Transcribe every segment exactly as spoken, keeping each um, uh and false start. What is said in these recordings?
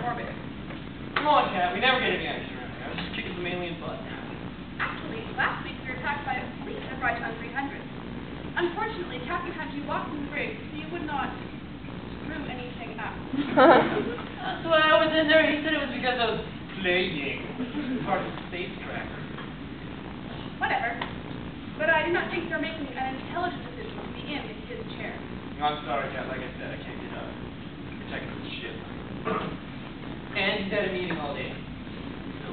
orbit. Come on, Cat. We never get any action around here. I was just kicking some alien butt. Actually, last week we were attacked by a fleet of Rhyton three hundred. Unfortunately, Captain had you locked in the brig, so you would not screw anything up. That's why I was in there. He said it was because I was playing. Part of the space tracker. Whatever. But I do not think you're making an intelligent decision to be in his chair. I'm sorry, Cat. Like I said, I can't get up. Protecting the ship. And he's at a meeting all day. So.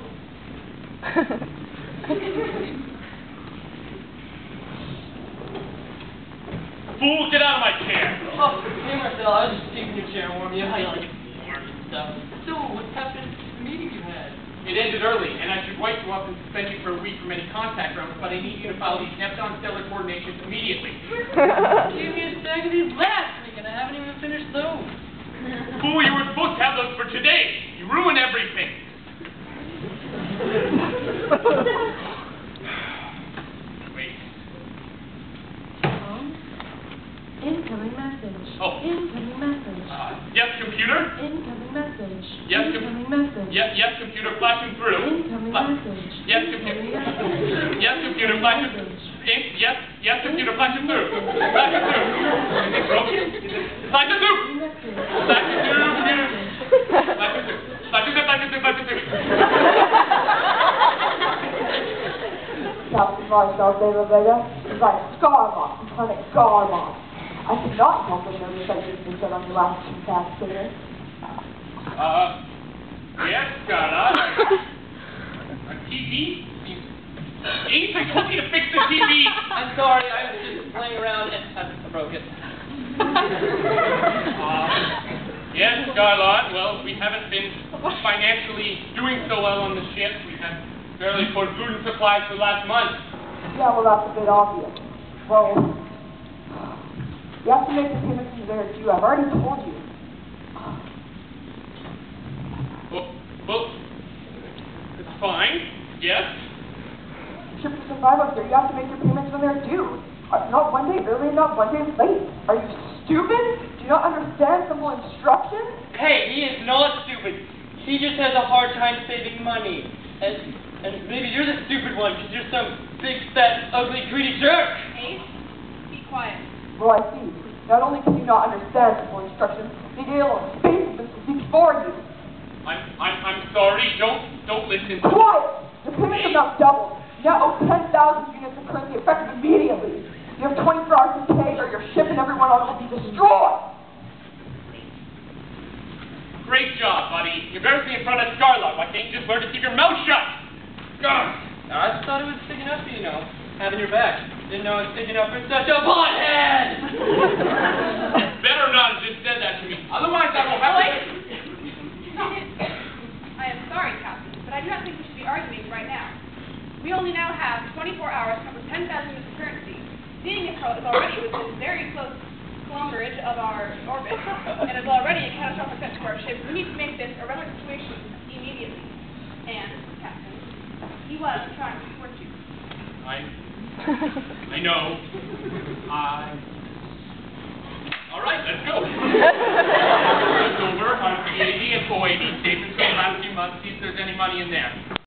Fool, get out of my chair! Oh, hey Marcel, I was just keeping your chair warm. You know how you like it warm and stuff. So, what's happened to the meeting you had? It ended early, and I should write you up and suspend you for a week from any contact rounds, but I need you to follow these Neptune stellar coordinations immediately. Give me a second, these last week, and I haven't even finished those. Fool, you were supposed to have those for today. You ruined everything. Wait. Oh. Incoming message. Oh. Incoming message. Uh, yes, computer? Incoming message. Yes, com Incoming message. Yes, yes, computer, flashing through. Incoming Fla message. Yes, Incoming computer. message. Yes, computer, flashing through. In yes, yes, computer, flashing through. Flashing through. Is it broken? Is it flashing through? Flashing through, computer. Flashing through. Flashing through, flashing through, flashing through. Captain Marcel de la Vega, right, Scarlock, Lieutenant Scarlock. I could not help but notice that you been said on your last two tasks later. Uh, yes, Scarlett. A T V? Ace, I told you to fix the T V! I'm sorry, I was just playing around and I broke it. uh, yes, Scarlett. Well, we haven't been financially doing so well on the ship. We have barely poured food and supplies for the last month. Yeah, well, that's a bit obvious. Well, you have to make the payments to there too. I've already told you. Well, well, it's fine. Yes? Ship to survive up here, you have to make your payments when they're due. Uh, not one day early and not one day late. Are you stupid? Do you not understand simple instructions? Hey, he is not stupid. He just has a hard time saving money. And, and maybe you're the stupid one because you're some big, fat, ugly, greedy jerk. Ace, be quiet. Well, I see. Not only can you not understand simple instructions, the Gale of Space has been speaks for you. I'm, I'm, I'm sorry. Don't, don't listen to Quiet! The payments have now doubled. Now owe ten thousand units of currency effective immediately. You have twenty-four hours to pay or your ship and everyone on it will be destroyed. Great job, buddy. You embarrassed me in front of Scarlett. Why can't you just learn to keep your mouth shut? God. I just thought it was big enough for you know, having your back. Didn't know it was big enough for such a butthead! Better not have just said that to me. Otherwise, I will have to... I am sorry, Captain, but I do not think we should be arguing right now. We only now have twenty-four hours to come with ten thousand units of currency. Seeing as how it's already within very close kilometerage of our orbit, and is already a catastrophic threat to our ship, we need to make this a regular situation immediately. And, Captain, he was trying to support you. I... I know. I... All right, let's go. It's over. Our C A D and Foibles. David's going around a few months, see if there's any money in there.